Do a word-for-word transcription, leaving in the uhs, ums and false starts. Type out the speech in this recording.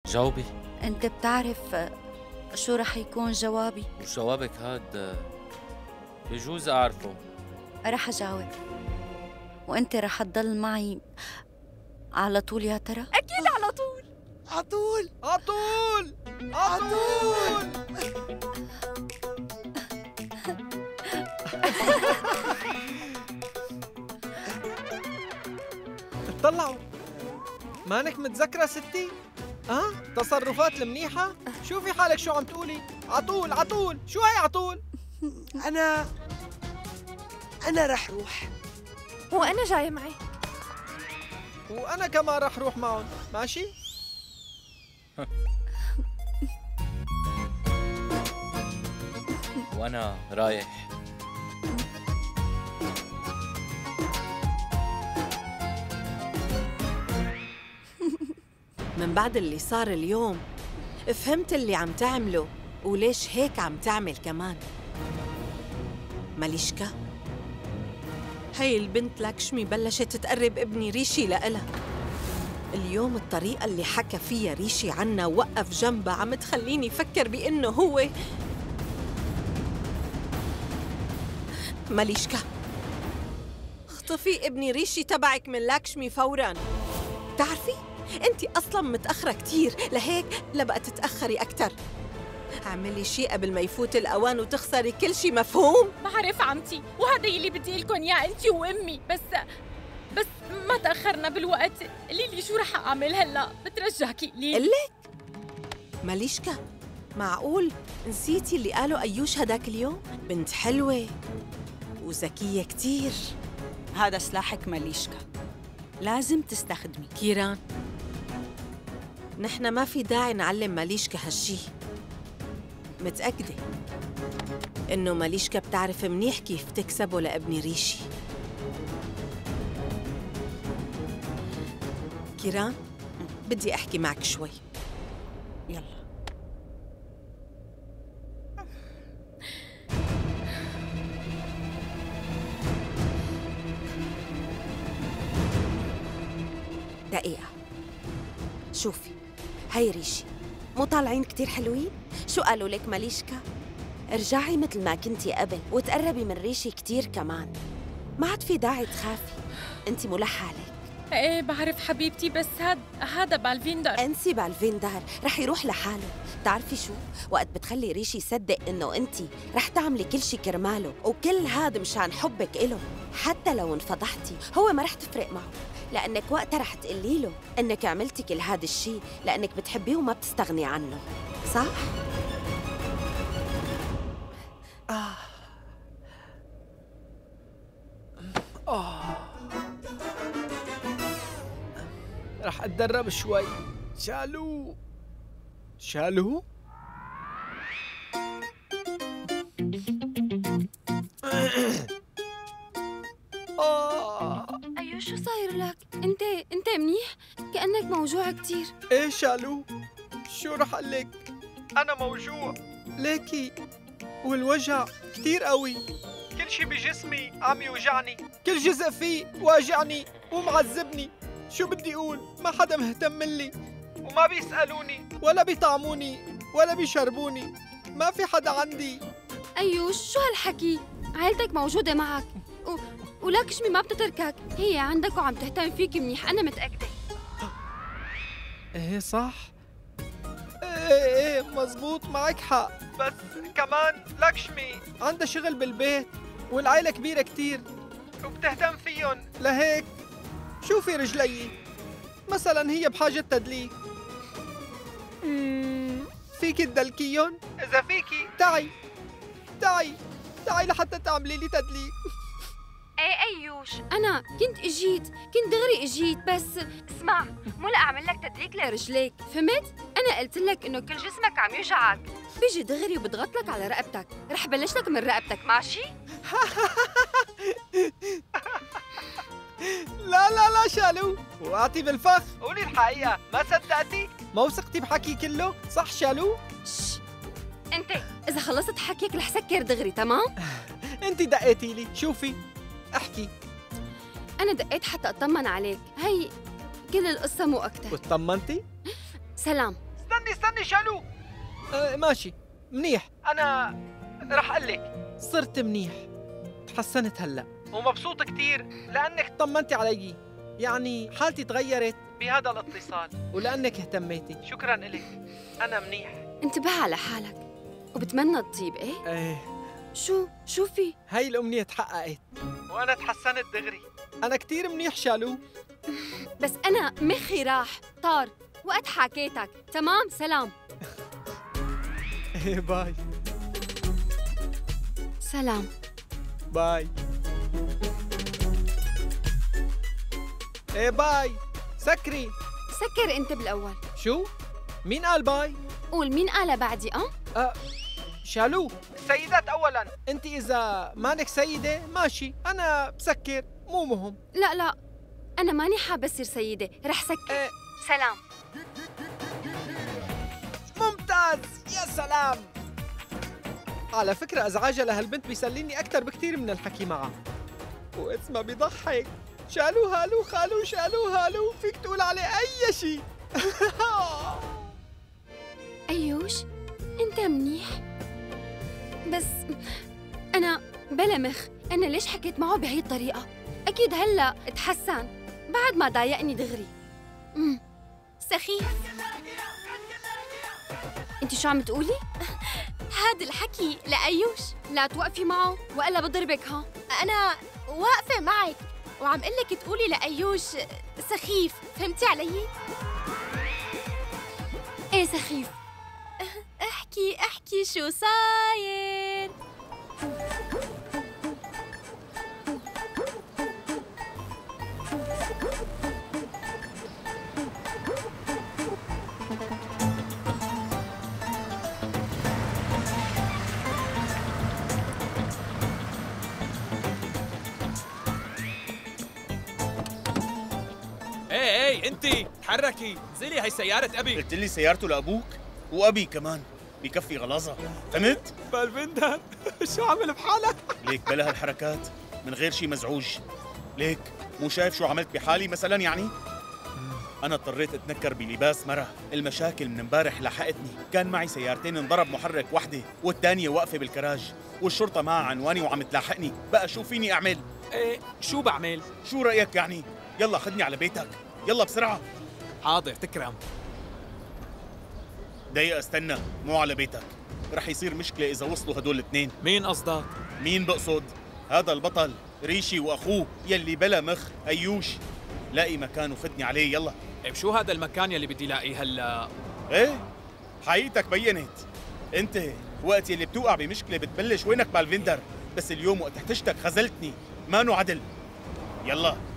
جاوبي. انت بتعرف شو رح يكون جوابي؟ وجوابك هاد بجوز أعرفه. رح أجاوب، وانت رح تضل معي على طول يا ترى؟ أكيد على طول. على طول على طول على طول. اطلعوا، مانك متذكرة ستي؟ ها؟ تصرفات المنيحة؟ شوفي حالك شو عم تقولي؟ عطول عطول، شو هي عطول؟ أنا أنا رح روح. وأنا جاي معي. وأنا كمان رح روح معهم، ماشي؟ وأنا رايح. من بعد اللي صار اليوم فهمت اللي عم تعمله وليش هيك عم تعمل كمان. ماليشكا، هاي البنت لاكشمي بلشت تقرب ابني ريشي لإلها. اليوم الطريقة اللي حكى فيها ريشي عنا ووقف جنبها عم تخليني أفكر بإنه هو ماليشكا. اخطفي ابني ريشي تبعك من لاكشمي فوراً. بتعرفي انتي اصلا متاخره كتير، لهيك لبقى تتاخري اكثر. اعملي شيء قبل ما يفوت الاوان وتخسري كل شيء، مفهوم؟ بعرف عمتي، وهذا يلي بدي لكم اياه انتي وامي، بس بس ما تاخرنا بالوقت. قولي لي شو رح اعمل هلا، بترجاكي قولي لي. قلك ماليشكا، معقول نسيتي اللي قاله ايوش هداك اليوم؟ بنت حلوه وذكيه كتير. هذا سلاحك ماليشكا، لازم تستخدمي. كيران، نحن ما في داعي نعلم ماليشكا هالشي. متأكدة إنه ماليشكا بتعرف منيح كيف تكسبه لابني ريشي. كيران، بدي أحكي معك شوي. يلا. دقيقة، شوفي هاي ريشي، مو طالعين كتير حلوين؟ شو قالوا لك ماليشكا؟ ارجعي مثل ما كنتي قبل وتقربي من ريشي كتير كمان، ما عاد في داعي تخافي، انتي ملحة عليك. ايه بعرف حبيبتي، بس هاد هذا بالفيندر. انسي بالفيندر، رح يروح لحاله. بتعرفي شو؟ وقت بتخلي ريشي يصدق انه انتي رح تعملي كل شي كرماله، وكل هاد مشان حبك إله، حتى لو انفضحتي هو ما رح تفرق معه، لأنك وقتها رح تقولي له إنك عملتي كل هذا الشيء لأنك بتحبيه وما بتستغني عنه، صح؟ آه. آه. رح أتدرب شوي. شالو شالو آه. أيوة شو صاير لك؟ أنت أنت منيح؟ كأنك موجوع كتير. إيه شالو؟ شو رح أقلك؟ أنا موجوع ليكي، والوجع كتير قوي. كل شي بجسمي عم يوجعني، كل جزء فيه واجعني ومعذبني. شو بدي أقول؟ ما حدا مهتم لي، وما بيسألوني ولا بيطعموني ولا بيشربوني، ما في حدا عندي. أيوة شو هالحكي؟ عائلتك موجودة معك و... ولاكشمي ما بتتركك، هي عندك وعم تهتم فيك منيح، أنا متأكدة. إيه صح، إيه إيه مزبوط، معك حق، بس كمان لاكشمي عندها شغل بالبيت والعائلة كبيرة كتير وبتهتم فيهم، لهيك شوفي رجلي مثلا هي بحاجة تدليك. مم، فيكي تدلكيهم؟ إذا فيكي تعي تعي تعي لحتى تعملي لي تدليك. ايه أيوش، أنا كنت إجيت، كنت دغري إجيت، بس اسمع، مو لأعمل لك تدليك لرجليك، فهمت؟ أنا قلت لك إنه كل جسمك عم يوجعك، بيجي دغري وبضغط لك على رقبتك، رح بلش لك من رقبتك، ماشي؟ لا لا لا شالو، وقعتي بالفخ. قولي الحقيقة، ما صدقتي؟ ما وثقتي بحكي كله، صح شالو؟ شش، أنت إذا خلصت حكيك رح سكر دغري، تمام؟ أنت دقيتي لي، شوفي احكي. أنا دقيت حتى أطمن عليك، هي كل القصة مو أكتر. وطمنتي؟ سلام، استني استني شالو. أه ماشي منيح. انا رح اقول لك صرت منيح، تحسنت هلا ومبسوط كثير لانك طمنتي علي، يعني حالتي تغيرت بهذا الاتصال ولانك اهتميتي. شكرا لك، انا منيح. انتبه على حالك وبتمنى تطيب. ايه ايه شو شو في؟ هاي الامنيه تحققت وانا تحسنت دغري. انا كثير منيح شالو. بس انا مخي راح طار وقت حكيتك. تمام سلام. ايه باي. سلام باي. ايه باي. سكري. سكر انت بالاول. شو؟ مين قال باي؟ قول مين قال بعدي. اه أه شالو. السيدات اولا. انت اذا مانك سيده ماشي، انا بسكر مو مهم. لا لا انا ماني حابه اصير سيده، رح سكر. إيه. سلام. ممتاز يا سلام. على فكرة ازعاجها لهالبنت بيسليني اكثر بكثير من الحكي معها، واسمها بيضحك. شالو هالو خالو شالو هالو، فيك تقول عليه اي شيء. ايوش انت منيح، بس انا بلا مخ. انا ليش حكيت معه بهي الطريقه؟ اكيد هلا تحسن بعد ما ضايقني دغري. امم سخيف. انت شو عم تقولي؟ هذا الحكي لأيوش. لا توقفي معه والا بضربك. ها انا واقفه معك وعم قلك تقولي لأيوش سخيف، فهمتي علي؟ ايه سخيف. احكي احكي شو صاير. ايه ايه انتي تحركي، انزلي، هي سيارة ابي. قلت لي سيارته لابوك وابي كمان، بكفي غلاظة، فهمت؟ بالفندر شو عامل بحالك؟ ليك بلا هالحركات من غير شي مزعوج. ليك مو شايف شو عملت بحالي مثلا؟ يعني أنا اضطريت أتنكر بلباس مرة. المشاكل من امبارح لحقتني. كان معي سيارتين انضرب محرك وحدة والتانية واقفة بالكراج، والشرطة معها عنواني وعم تلاحقني. بقى شو فيني أعمل؟ ايه شو بعمل؟ شو رأيك يعني؟ يلا خدني على بيتك، يلا بسرعة. حاضر تكرم. دقيقة استنى، مو على بيتك، رح يصير مشكلة إذا وصلوا هدول الاثنين. مين قصدك؟ مين بقصد؟ هذا البطل ريشي وأخوه يلي بلا مخ أيوش. لاقي مكان وخدني عليه يلا. إيه شو هذا المكان يلي بدي لاقيه هلا؟ ايه حقيقتك بينت. انت وقت يلي بتوقع بمشكلة بتبلش وينك بالفندر، بس اليوم وقت احتجتك خذلتني، مانو عدل. يلا